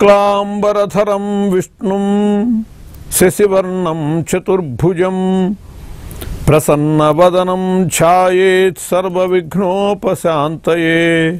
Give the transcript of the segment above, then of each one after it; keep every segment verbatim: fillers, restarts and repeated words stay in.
శుక్లాంబరధరం విష్ణుం శశివర్ణం చతుర్భుజం ప్రసన్నవదనం ఛాయేత్ సర్వవిఘ్నోపశాంతయే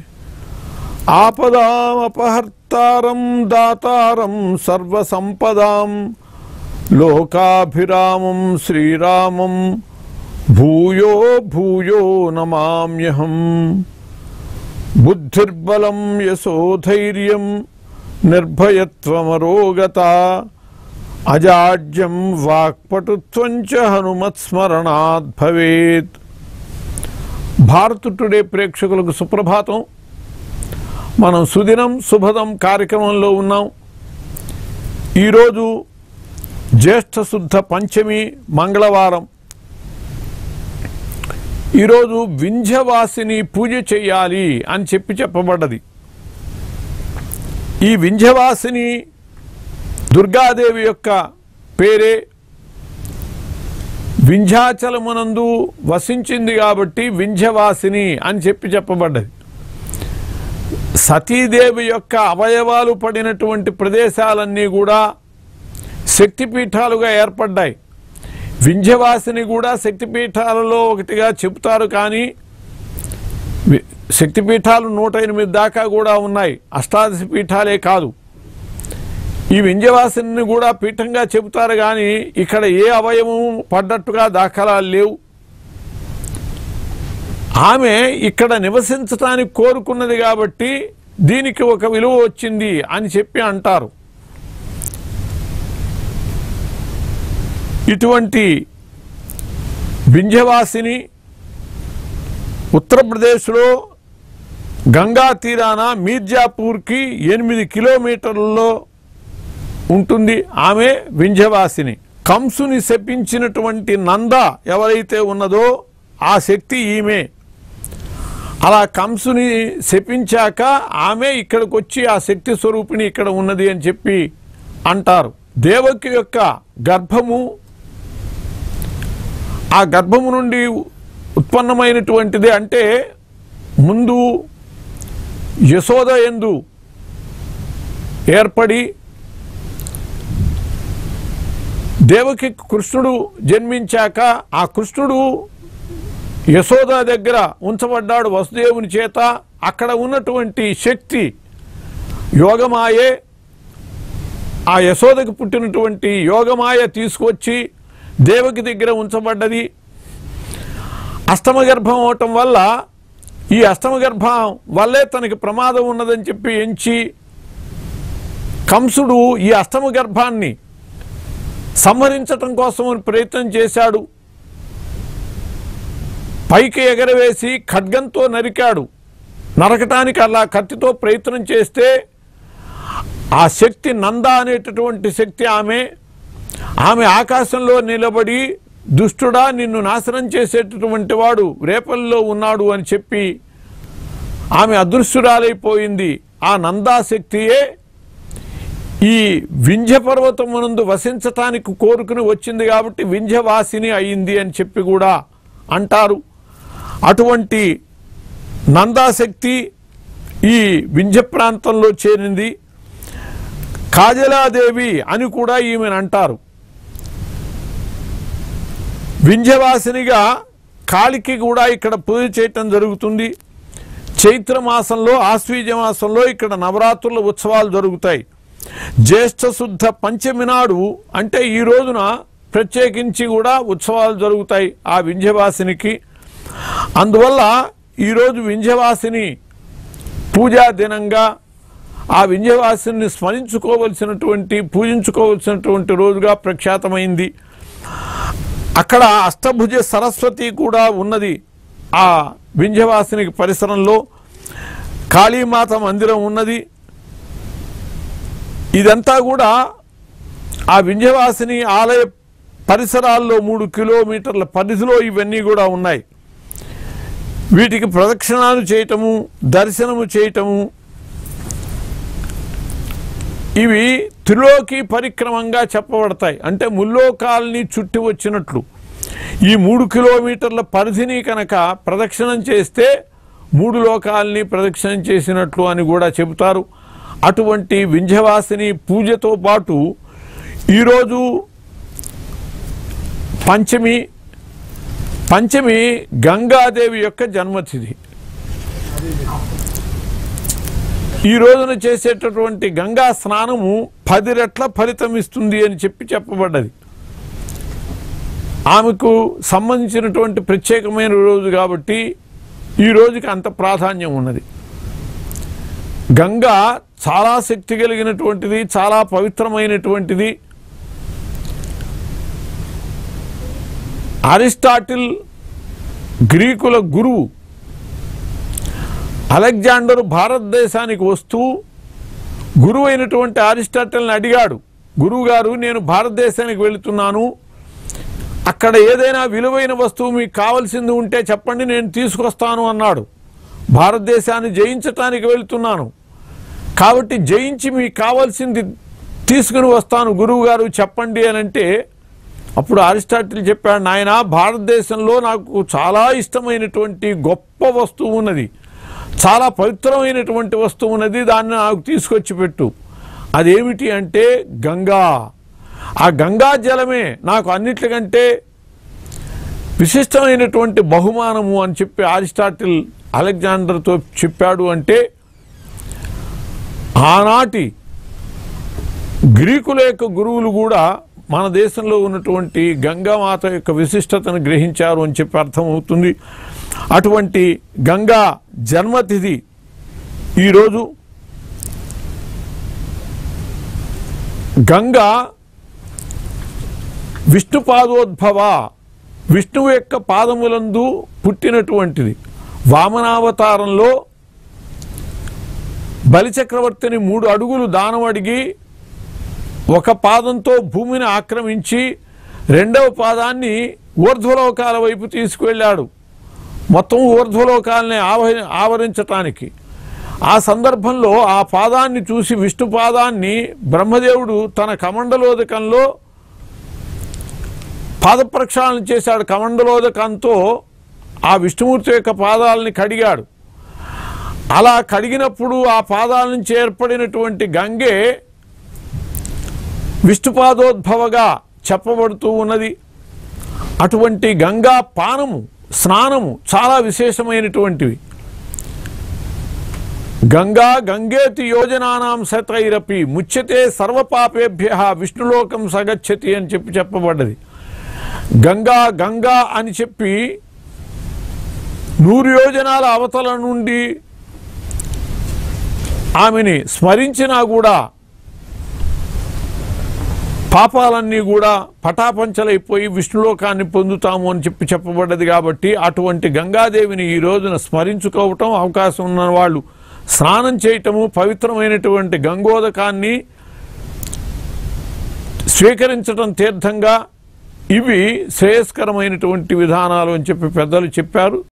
ఆపదామపహర్తారం దాతారం సర్వసంపదాం లోకాభిరామం శ్రీరామం భూయో భూయో నమామ్యహం. బుద్ధిర్బలం యశోధైర్యం నిర్భయత్వమరోగత అజాడ్యం వాక్పటుత్వం చ హనుమత్స్మరణాత్ భవేత్. భారత్ టుడే ప్రేక్షకులకు సుప్రభాతం. మనం సుదినం శుభదం కార్యక్రమంలో ఉన్నాం. ఈరోజు జ్యేష్ఠ శుద్ధ పంచమి మంగళవారం. ఈరోజు వింధ్యవాసిని పూజ చేయాలి అని చెప్పి చెప్పబడ్డది. ఈ వింధ్యవాసిని దుర్గాదేవి యొక్క పేరే. వింధ్యాచలమునందు వసించింది కాబట్టి వింధ్యవాసిని అని చెప్పి చెప్పబడ్డది. సతీదేవి యొక్క అవయవాలు పడినటువంటి ప్రదేశాలన్నీ కూడా శక్తిపీఠాలుగా ఏర్పడ్డాయి. వింధ్యవాసిని కూడా శక్తిపీఠాలలో ఒకటిగా చెబుతారు. కానీ శక్తిపీఠాలు నూట ఎనిమిది దాకా కూడా ఉన్నాయి, అష్టాదశ పీఠాలే కాదు. ఈ వింధ్యవాసిని కూడా పీఠంగా చెబుతారు. కానీ ఇక్కడ ఏ అవయవం పడ్డట్టుగా దాఖలాలు లేవు. ఆమె ఇక్కడ నివసించటానికి కోరుకున్నది కాబట్టి దీనికి ఒక విలువ వచ్చింది అని చెప్పి అంటారు. ఇటువంటి వింధ్యవాసిని ఉత్తరప్రదేశ్లో గంగా తీరాన మీర్జాపూర్కి ఎనిమిది కిలోమీటర్లలో ఉంటుంది. ఆమె వింధ్యవాసిని. కంసుని శపించినటువంటి నంద ఎవరైతే ఉన్నదో ఆ శక్తి ఈమె. అలా కంసుని శపించాక ఆమె ఇక్కడికి వచ్చి ఆ శక్తి స్వరూపిణి ఇక్కడ ఉన్నది అని చెప్పి అంటారు. దేవకి యొక్క గర్భము, ఆ గర్భము నుండి ఉత్పన్నమైనటువంటిది. అంటే ముందు యశోద యందు ఏర్పడి దేవకి కృష్ణుడు జన్మించాక ఆ కృష్ణుడు యశోద దగ్గర ఉంచబడ్డాడు వసుదేవుని చేత. అక్కడ ఉన్నటువంటి శక్తి యోగమాయే. ఆ యశోదకు పుట్టినటువంటి యోగమాయ తీసుకొచ్చి దేవకి దగ్గర ఉంచబడ్డది. అష్టమ గర్భం అవటం వల్ల ఈ అష్టమ గర్భం వల్లే తనకి ప్రమాదం ఉన్నదని చెప్పి ఎంచి కంసుడు ఈ అష్టమ గర్భాన్ని సంహరించటం కోసం ప్రయత్నం చేశాడు. పైకి ఎగరవేసి ఖడ్గంతో నరికాడు. నరకటానికి అలా కత్తితో ప్రయత్నం చేస్తే ఆ శక్తి నంద అనేటటువంటి శక్తి ఆమె ఆమె ఆకాశంలో నిలబడి దుష్టుడా నిన్ను నాశనం చేసేటటువంటి వాడు రేపల్లో ఉన్నాడు అని చెప్పి ఆమె అదృశ్యురాలైపోయింది. ఆ నందాశక్తియే ఈ వింధ్య పర్వతమునందు వసించటానికి కోరుకుని వచ్చింది కాబట్టి వింధ్యవాసిని అయింది అని చెప్పి కూడా అంటారు. అటువంటి నందాశక్తి ఈ వింధ్య ప్రాంతంలో చేరింది. కాజలాదేవి అని కూడా ఈమెను అంటారు. వింధ్యవాసినిగా కాళికి కూడా ఇక్కడ పూజ చేయటం జరుగుతుంది. చైత్ర మాసంలో ఆశ్వీజ మాసంలో ఇక్కడ నవరాత్రుల ఉత్సవాలు జరుగుతాయి. జ్యేష్ఠ శుద్ధ పంచమి నాడు అంటే ఈ రోజున ప్రత్యేకించి కూడా ఉత్సవాలు జరుగుతాయి ఆ వింధ్యవాసినికి. అందువల్ల ఈరోజు వింధ్యవాసిని పూజా దినంగా ఆ వింధ్యవాసిని స్మరించుకోవలసినటువంటి పూజించుకోవలసినటువంటి రోజుగా ప్రఖ్యాతమైంది. అక్కడ అష్టభుజ సరస్వతి కూడా ఉన్నది. ఆ వింధ్యవాసినికి పరిసరంలో కాళీమాత మందిరం ఉన్నది. ఇదంతా కూడా ఆ వింధ్యవాసిని ఆలయ పరిసరాల్లో మూడు కిలోమీటర్ల పరిధిలో ఇవన్నీ కూడా ఉన్నాయి. వీటికి ప్రదక్షిణాలు చేయటము, దర్శనము చేయటము, ఇవి త్రిలోకి పరిక్రమంగా చెప్పబడతాయి. అంటే ముల్లోకాల్ని చుట్టి వచ్చినట్లు ఈ మూడు కిలోమీటర్ల పరిధిని కనుక ప్రదక్షిణం చేస్తే మూడు లోకాల్ని ప్రదక్షిణం చేసినట్లు అని కూడా చెబుతారు. అటువంటి వింధ్యవాసిని పూజతో పాటు ఈరోజు పంచమి పంచమి గంగాదేవి యొక్క జన్మతిథి. ఈ రోజున చేసేటటువంటి గంగా స్నానము పది రెట్ల ఫలితం ఇస్తుంది అని చెప్పి చెప్పబడ్డది. ఆమెకు సంబంధించినటువంటి ప్రత్యేకమైన రోజు కాబట్టి ఈ రోజుకి అంత ప్రాధాన్యం ఉన్నది. గంగా చాలా శక్తి కలిగినటువంటిది, చాలా పవిత్రమైనటువంటిది. అరిస్టాటిల్ గ్రీకుల గురువు అలెగ్జాండర్ భారతదేశానికి వస్తూ గురువు అయినటువంటి అరిస్టాటిల్ని అడిగాడు, గురువుగారు నేను భారతదేశానికి వెళుతున్నాను, అక్కడ ఏదైనా విలువైన వస్తువు మీకు కావాల్సింది ఉంటే చెప్పండి నేను తీసుకొస్తాను అన్నాడు. భారతదేశాన్ని జయించటానికి వెళుతున్నాను కాబట్టి జయించి మీకు కావాల్సింది తీసుకుని వస్తాను గురువుగారు చెప్పండి అని అంటే, అప్పుడు అరిస్టాటిల్ చెప్పాడు, నాయన భారతదేశంలో నాకు చాలా ఇష్టమైనటువంటి గొప్ప వస్తువు ఉన్నది, చాలా పవిత్రమైనటువంటి వస్తువు ఉన్నది, దాన్ని నాకు తీసుకొచ్చి పెట్టు. అదేమిటి అంటే గంగా. ఆ గంగా జలమే నాకు అన్నిటికంటే విశిష్టమైనటువంటి బహుమానము అని చెప్పి అరిస్టాటిల్ అలెగ్జాండర్తో చెప్పాడు. అంటే ఆనాటి గ్రీకుల యొక్క గురువులు కూడా మన దేశంలో ఉన్నటువంటి గంగామాత యొక్క విశిష్టతను గ్రహించారు అని చెప్పి అర్థమవుతుంది. అటువంటి గంగా జన్మతిథి ఈరోజు. గంగా విష్ణుపాదోద్భవ, విష్ణువు యొక్క పాదములందు పుట్టినటువంటిది. వామనావతారంలో బలిచక్రవర్తిని మూడు అడుగులు దానం అడిగి ఒక పాదంతో భూమిని ఆక్రమించి రెండవ పాదాన్ని ఊర్ధ్వలోకాల వైపు తీసుకువెళ్ళాడు, మొత్తం ఊర్ధ్వలోకాలని ఆవరి ఆవరించటానికి. ఆ సందర్భంలో ఆ పాదాన్ని చూసి విష్ణు పాదాన్ని బ్రహ్మదేవుడు తన కమండలోదకంలో పాదప్రక్షాళన చేశాడు. కమండలోదకంతో ఆ విష్ణుమూర్తి యొక్క పాదాలని కడిగాడు. అలా కడిగినప్పుడు ఆ పాదాల నుంచి ఏర్పడినటువంటి గంగే విష్ణుపాదోద్భవగా చెప్పబడుతూ ఉన్నది. అటువంటి గంగా పానము, స్నానము చాలా విశేషమైనటువంటివి. గంగా గంగేతి యోజనానాం శతైరపి ముచ్యతే సర్వపాపేభ్య విష్ణులోకం సగచ్చతి అని చెప్పి చెప్పబడ్డది. గంగా గంగా అని చెప్పి నూరు యోజనాల అవతల నుండి ఆమెని స్మరించినా కూడా పాపాలన్నీ కూడా పటాపంచలైపోయి విష్ణులోకాన్ని పొందుతాము అని చెప్పి చెప్పబడ్డది. కాబట్టి అటువంటి గంగాదేవిని ఈ రోజున స్మరించుకోవటం, అవకాశం ఉన్న వాళ్ళు స్నానం చేయటము, పవిత్రమైనటువంటి గంగోదకాన్ని స్వీకరించటం తీర్థంగా, ఇవి శ్రేయస్కరమైనటువంటి విధానాలు అని చెప్పి పెద్దలు చెప్పారు.